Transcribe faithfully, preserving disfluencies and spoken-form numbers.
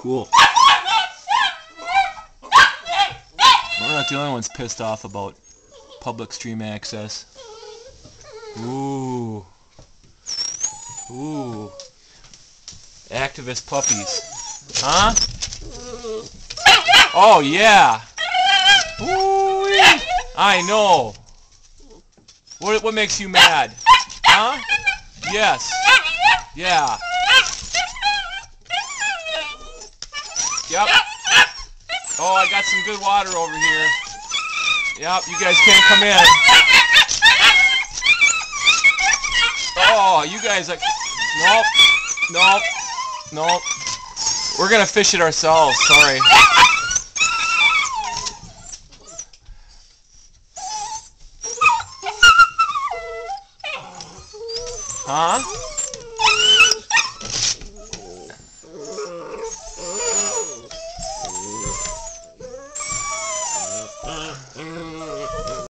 Cool. We're not the only ones pissed off about public stream access. Ooh. Ooh. Activist puppies. Huh? Oh yeah. Ooh. I know. What what makes you mad? Huh? Yes. Yeah. Yep. Oh, I got some good water over here. Yep, you guys can't come in. Oh, you guys are... Nope. Nope. Nope. We're gonna fish it ourselves, sorry. Huh?